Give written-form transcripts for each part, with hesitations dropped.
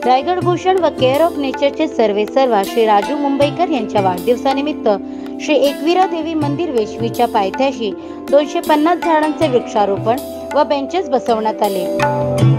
रायगड भूषण व care of नेचरचे सर्वेसर्वा श्री राजू मुंबईकर यांच्या वाढदिवसानिमित्त श्री एकविरा देवी मंदिर वेशवीच्या पायथ्याशी 250 झाडांचे वृक्षारोपण व बेंचेस बसवण्यात आले।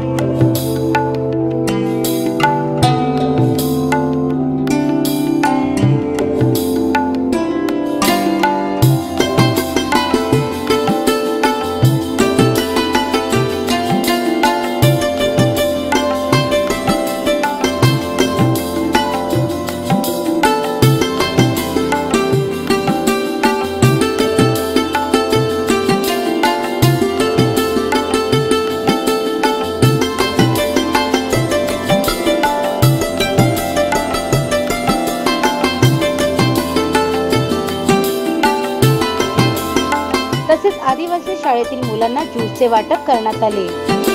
तसेच आदिवासी शाळेतील मुलांना ज्यूसचे वाटप करण्यात आले।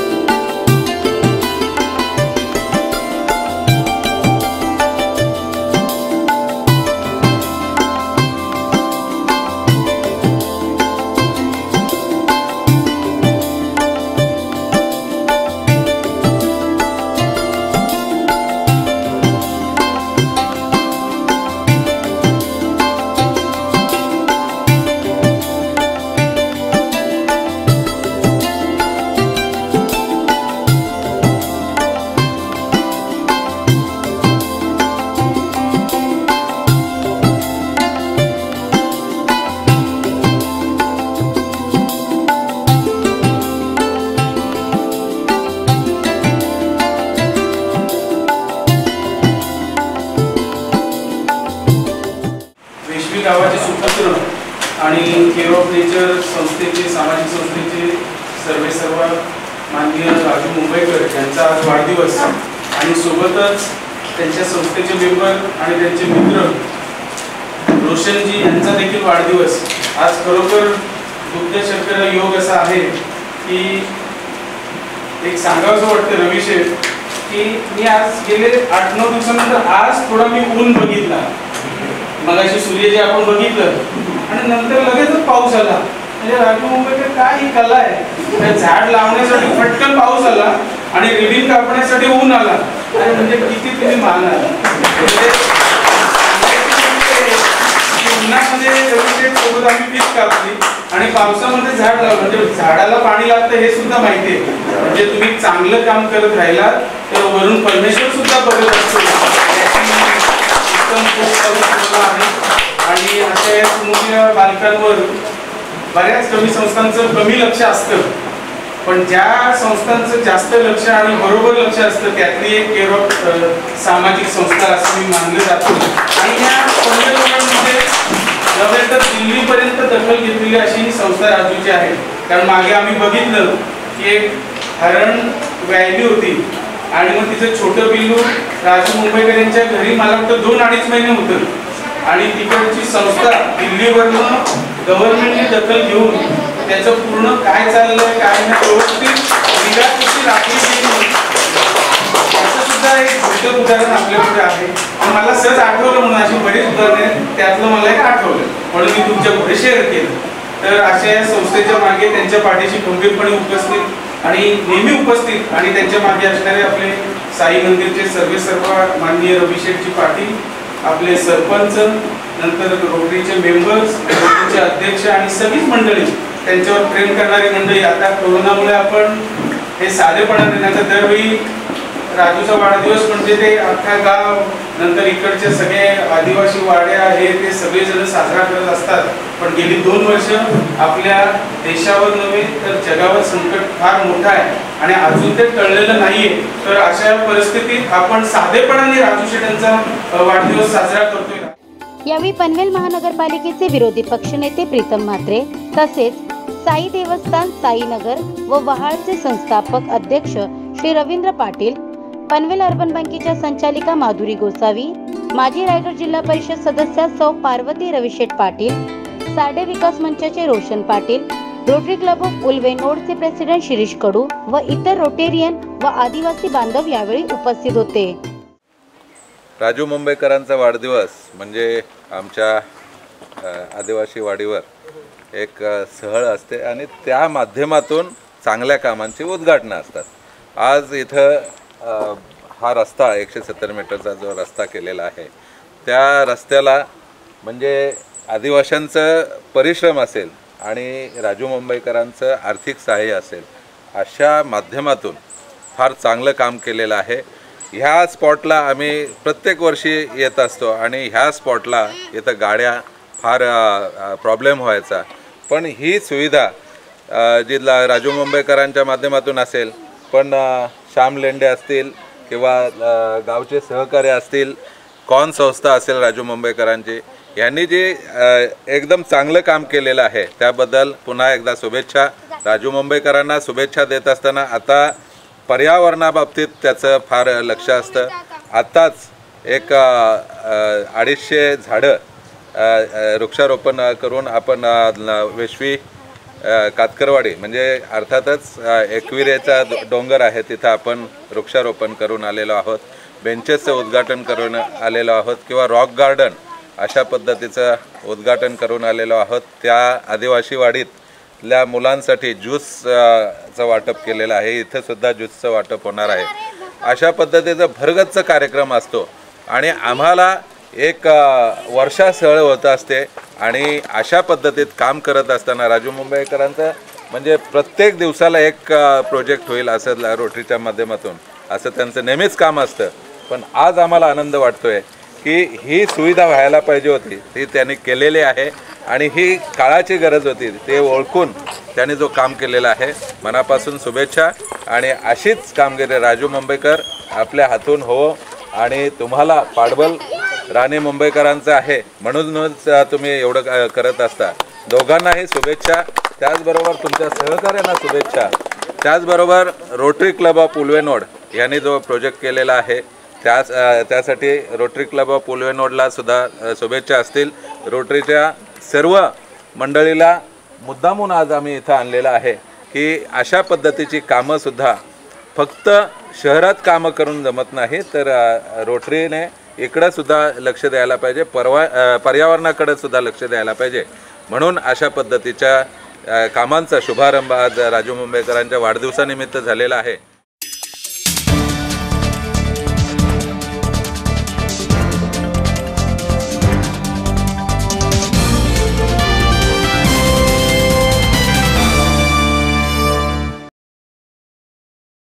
गावाचे सुपुत्र आणि केअर ऑफ नेचर संस्थेचे सामाजिक संस्थेचे सर्वेसर्वा माननीय राजू मुंबईकर यांचा आज वाढदिवस आणि सोबतच त्यांच्या संस्थेचे मेंबर आणि त्यांचे मित्र रोशनजी यांचा देखील वाढदिवस। आज खरोखर दुग्ध योग असा आहे की एक सांगावंसं वाटतं रविशे की मी आज गेले 8-9 दिवसानंतर आज थोडा मी ऊन बघितला, मगाशी सूर्य जे आपण बघितलं आणि नंतर लगेचच पाऊस आला। म्हणजे राजू मुंबईकर काय ही कला आहे, त्या झाड लावण्यासाठी फटकन पाऊस आला आणि रिबीन कापण्यासाठी ऊन आला। आणि म्हणजे किती तुम्ही मान आला उन्हामध्ये सोबत आम्ही पीक कापली आणि पावसामध्ये झाड लावलं, म्हणजे झाडाला पाणी लागतं हे सुद्धा माहिती आहे। म्हणजे तुम्ही चांगलं काम करत राहिला तर वरून परमेश्वर सुद्धा बघत असतो। आणि अशा मुख्य बालकांवर बऱ्याच कमी संस्थांचं कमी लक्ष असतं, पण ज्या संस्थांचं जास्त लक्ष आणि बरोबर लक्ष असतं त्यातली एक केअर ऑफ सामाजिक संस्था असं मी मानलं जातो। आणि या पंधरवड्यांमध्ये नव्हे तर दिल्लीपर्यंत दखल घेतलेली अशी ही संस्था राजूची आहे। कारण मागे आम्ही बघितलं की एक हरण व्यायली होती आणि मग तिचं छोटं पिल्लू राजू मुंबईकर यांच्या घरी मला वाटतं 2-2.5 महिने होतं आणि तिकडची संस्था दिल्लीवरनं गव्हर्नमेंटने दखल घेऊन त्याचं पूर्ण काय चाललंय काय नाही व्यवस्थित निगा कशी राखली गेली असं सुद्धा एक मोठं उदाहरण आपल्याकडे आहे। मला सहज आठवलं म्हणून अशी बरीच उदाहरणं आहेत, त्यातलं मला एक आठवलं म्हणून मी तुमच्या पुढे शेअर केलं। तर अशा या संस्थेच्या मागे त्यांच्या पाठीशी खंबीरपणे उपस्थित आणि नेहमी उपस्थित आणि त्यांच्या मागे असणारे आपले साई मंदिरचे सर्वेसर्वा माननीय रविशेठजी पाटील, आपले सरपंच, नंतर रोटरीचे मेंबर्स, रोटरीचे अध्यक्ष आणि सगळीच मंडळी, त्यांच्यावर प्रेम करणारी मंडळी। आता कोरोनामुळे आपण हे साधेपणाने नाही तर दरवेळी राजूचा वाढदिवस म्हणजे ते अख्खा गाव नंतर इकडचे सगळे आदिवासी वाड्या हे ते सगळेजण साजरा करत असतात, पण गेली 2 वर्ष आपल्या देशावर नव्हे तर जगावर संकट फार मोठं आहे आणि अजून ते टळलेलं नाहीये। तर अशा परिस्थितीत आपण साधेपणाने राजू शेटांचा वाढदिवस साजरा करतोय। यावेळी पनवेल महानगरपालिकेचे विरोधी पक्षनेते प्रीतम म्हात्रे तसेच साई देवस्थान साईनगर व वहाळचे संस्थापक अध्यक्ष श्री रवींद्र पाटील, पनवेल अर्बन बँकेच्या संचालिका माधुरी गोसावी, माजी रायगड जिल्हा परिषद सदस्य सौ पार्वती रविशेठ पाटील, साडे विकास मंचाचे Roshan Patil, rotary club of Ulwe नोडचे प्रेसिडेंट शिरीष कडू व इतर रोटेरियन व आदिवासी बांधव यावेळी उपस्थित होते। राजू मुंबईकरांचा वाढदिवस म्हणजे आमच्या आदिवासी वाडीवर एक सहल असते आणि त्या माध्यमातून चांगल्या कामांची उद्घाटनं असतात। आज इथं हा रस्ता 170 मीटरचा जो रस्ता केलेला आहे त्या रस्त्याला म्हणजे आदिवासींचं परिश्रम असेल आणि राजू मुंबईकरांचं आर्थिक सहाय्य असेल अशा माध्यमातून फार चांगलं काम केलेलं आहे। ह्या स्पॉटला आम्ही प्रत्येक वर्षी येत असतो आणि ह्या स्पॉटला इथं गाड्या फार प्रॉब्लेम व्हायचा, पण ही सुविधा जी राजू मुंबईकरांच्या माध्यमातून असेल, पण श्याम लेंडे असतील किंवा गावचे सहकारी असतील, कॉन संस्था असेल राजू मुंबईकरांची, यांनी जे एकदम चांगलं काम केलेलं आहे त्याबद्दल पुन्हा एकदा शुभेच्छा। राजू मुंबईकरांना शुभेच्छा देत असताना आता पर्यावरणाबाबतीत त्याचं फार लक्ष असतं। आत्ताच एक 250 झाडं वृक्षारोपण करून आपण वेशवी कातकरवाडी म्हणजे अर्थातच एकविरेचा डोंगर आहे तिथं आपण वृक्षारोपण करून आलेलो आहोत, बेंचेसचं उद्घाटन करून आलेलो आहोत किंवा रॉक गार्डन अशा पद्धतीचं उद्घाटन करून आलेलो आहोत। त्या आदिवासी वाडीतल्या मुलांसाठी ज्यूसचं वाटप केलेलं आहे, इथं सुद्धा ज्यूसचं वाटप होणार आहे। अशा पद्धतीचा भरगच्च कार्यक्रम असतो आणि आम्हाला एक वर्षासह होत असते आणि अशा पद्धतीत काम करत असताना राजू मुंबईकरांचं म्हणजे प्रत्येक दिवसाला एक प्रोजेक्ट होईल असं रोटरीच्या माध्यमातून असं त्यांचं नेहमीच काम असतं। पण आज आम्हाला आनंद वाटतोय की ही सुविधा व्हायला पाहिजे होती ती त्यांनी केलेली आहे आणि ही काळाची गरज होती ते ओळखून त्यांनी जो काम केलेला आहे, मनापासून शुभेच्छा। आणि अशीच कामगिरी राजू मुंबईकर आपल्या हातून हो आणि तुम्हाला पाठबळ राणे मुंबईकरांचं आहे म्हणूनच तुम्ही एवढं करत असता। दोघांनाही शुभेच्छा, त्याचबरोबर तुमच्या सहकार्यांना शुभेच्छा। त्याचबरोबर रोटरी क्लब ऑफ उल्वेनोड यांनी जो प्रोजेक्ट केलेला आहे त्यासाठी रोटरी क्लब ऑफ उल्वेनोडला सुद्धा शुभेच्छा असतील। रोटरीच्या सर्व मंडळीला मुद्दामून आज आम्ही इथं आणलेलं आहे की अशा पद्धतीची कामंसुद्धा फक्त शहरात कामं करून जमत नाही, तर रोटरीने इकडं सुद्धा लक्ष द्यायला पाहिजे, पर्यावरणाकडे सुद्धा लक्ष द्यायला पाहिजे। म्हणून अशा पद्धतीच्या कामांचा शुभारंभ आज राजू मुंबईकरांच्या वाढदिवसानिमित्त झालेला आहे।